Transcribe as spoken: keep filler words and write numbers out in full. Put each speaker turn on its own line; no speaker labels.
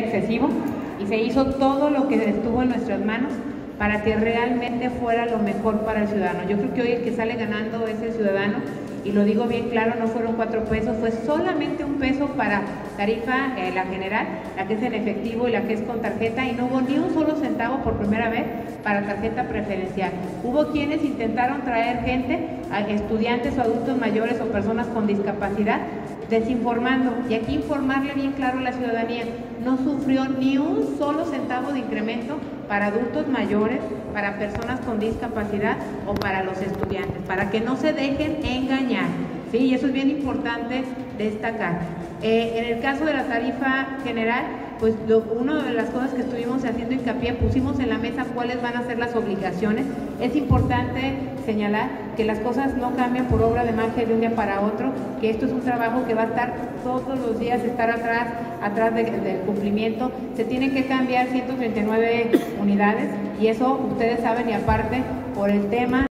excesivo y se hizo todo lo que estuvo en nuestras manos para que realmente fuera lo mejor para el ciudadano. Yo creo que hoy el que sale ganando es el ciudadano, y lo digo bien claro, no fueron cuatro pesos, fue solamente un peso para tarifa, eh, la general, la que es en efectivo y la que es con tarjeta, y no hubo ni un solo centavo por primera vez para tarjeta preferencial. Hubo quienes intentaron traer gente, a estudiantes o adultos mayores o personas con discapacidad, desinformando, y aquí informarle bien claro a la ciudadanía, no sufrió ni un solo centavo de incremento para adultos mayores, para personas con discapacidad o para los estudiantes, para que no se dejen engañar, ¿sí? Y eso es bien importante destacar. Eh, en el caso de la tarifa general, pues lo, una de las cosas que estuvimos haciendo hincapié, pusimos en la mesa cuáles van a ser las obligaciones. Es importante señalar que las cosas no cambian por obra de magia de un día para otro, que esto es un trabajo que va a estar todos los días, estar atrás, atrás de, del cumplimiento. Se tienen que cambiar ciento treinta y nueve unidades, y eso ustedes saben, y aparte por el tema